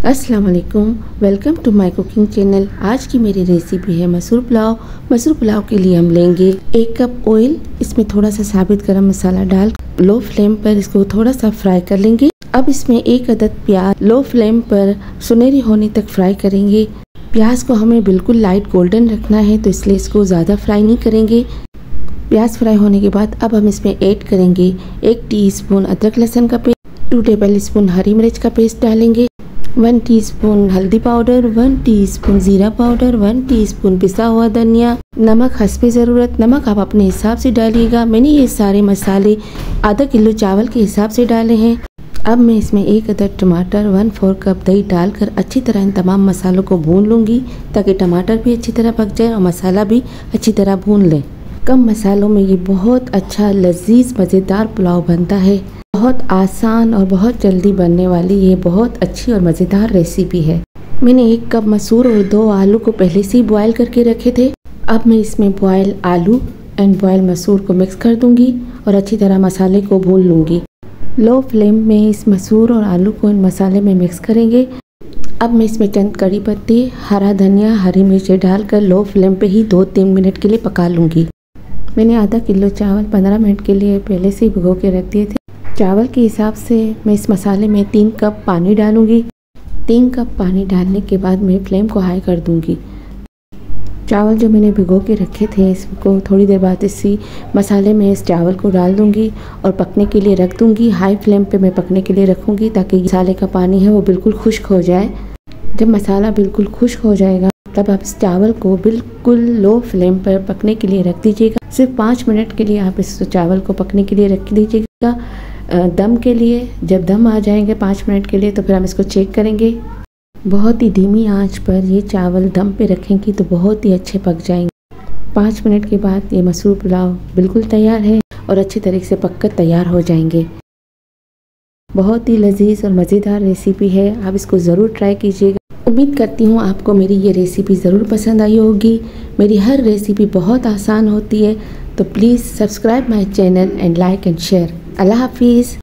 अस्सलाम वालेकुम, welcome to my cooking channel. आज की मेरी रेसिपी है मसूर पुलाव। मसूर पुलाव के लिए हम लेंगे 1 कप ऑयल, इसमें थोड़ा सा साबित गरम मसाला डाल लो फ्लेम पर इसको थोड़ा सा फ्राई कर लेंगे। अब इसमें 1 अदद प्याज लो फ्लेम पर सुनहरी होने तक फ्राई करेंगे। प्याज को हमें बिल्कुल लाइट गोल्डन रखना है, तो इसलिए इसको ज़्यादा फ्राई नहीं करेंगे। प्याज फ्राई होने के बाद अब हम इसमें ऐड करेंगे 1 टीस्पून अदरक लहसुन का पेस्ट, 2 टेबल स्पून हरी मिर्च का पेस्ट डालेंगे, 1 टीस्पून हल्दी पाउडर, 1 टीस्पून जीरा पाउडर, 1 टीस्पून पिसा हुआ धनिया, नमक हस्बे ज़रूरत। नमक आप अपने हिसाब से डालिएगा। मैंने ये सारे मसाले आधा किलो चावल के हिसाब से डाले हैं। अब मैं इसमें 1 अदद टमाटर, 1/4 कप दही डालकर अच्छी तरह इन तमाम मसालों को भून लूँगी, ताकि टमाटर भी अच्छी तरह पक जाए और मसाला भी अच्छी तरह भून लें। कम मसालों में ये बहुत अच्छा लजीज मज़ेदार पुलाव बनता है। बहुत आसान और बहुत जल्दी बनने वाली ये बहुत अच्छी और मज़ेदार रेसिपी है। मैंने 1 कप मसूर और 2 आलू को पहले से ही बॉयल करके रखे थे। अब मैं इसमें बॉयल आलू एंड बॉयल मसूर को मिक्स कर दूंगी और अच्छी तरह मसाले को भून लूँगी। लो फ्लेम में इस मसूर और आलू को इन मसाले में मिक्स करेंगे। अब मैं इसमें चंद कड़ी पत्ते, हरा धनिया, हरी मिर्चें डालकर लो फ्लेम पे ही 2-3 मिनट के लिए पका लूँगी। मैंने आधा किलो चावल 15 मिनट के लिए पहले से ही भिगो के रख दिए थे। चावल के हिसाब से मैं इस मसाले में 3 कप पानी डालूँगी। 3 कप पानी डालने के बाद मैं फ्लेम को हाई कर दूँगी। चावल जो मैंने भिगो के रखे थे इसको थोड़ी देर बाद इसी मसाले में इस चावल को डाल दूँगी और पकने के लिए रख दूँगी। हाई फ्लेम पे मैं पकने के लिए रखूँगी, ताकि मसाले का पानी है वो बिल्कुल खुश्क हो जाए। जब मसाला बिल्कुल खुश्क हो जाएगा तब आप इस चावल को बिल्कुल लो फ्लेम पर पकने के लिए रख दीजिएगा। सिर्फ 5 मिनट के लिए आप इस चावल को पकने के लिए रख दीजिएगा दम के लिए। जब दम आ जाएंगे 5 मिनट के लिए तो फिर हम इसको चेक करेंगे। बहुत ही धीमी आंच पर ये चावल दम पे रखेंगी तो बहुत ही अच्छे पक जाएंगे। 5 मिनट के बाद ये मसूर पुलाव बिल्कुल तैयार है और अच्छी तरीके से पककर तैयार हो जाएंगे। बहुत ही लजीज और मज़ेदार रेसिपी है, आप इसको ज़रूर ट्राई कीजिएगा। उम्मीद करती हूँ आपको मेरी ये रेसिपी ज़रूर पसंद आई होगी। मेरी हर रेसिपी बहुत आसान होती है, तो please subscribe my channel and like and share. Allah हाफिज़।